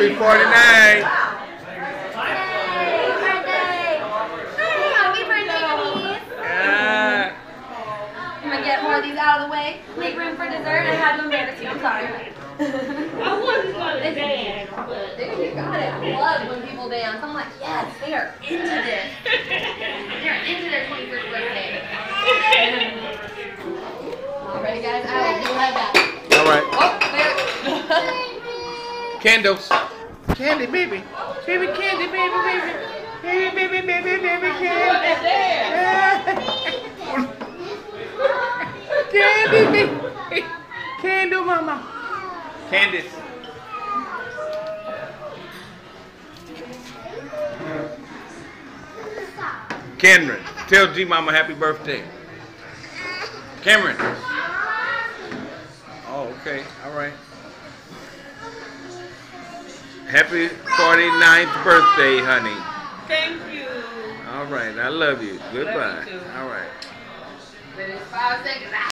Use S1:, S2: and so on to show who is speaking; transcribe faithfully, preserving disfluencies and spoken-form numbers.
S1: Happy forty-nine.
S2: Hey, birthday. Hey, happy birthday, honey.
S1: Yeah.
S2: I'm going to get more of these out of the way. Make room for dessert. I had to embarrass you. I'm sorry.
S3: I wasn't going to dance, but...
S2: Dude, you got it. I love when people dance. I'm like, yes, they are into this. They're into their twenty-first birthday. All ready, guys? I do have that.
S1: All right.
S2: Oh, there.
S1: Candles. Candy, baby. Baby candy, baby, baby. Baby, baby, baby, baby, candy. Candy, baby. Candle, mama. Candice. Cameron, tell G-Momma happy birthday. Cameron. Oh, okay. All right. Happy forty-ninth birthday, honey.
S3: Thank you.
S1: All right. I love you. Goodbye.
S3: Love you too.
S1: All right.
S2: Five seconds.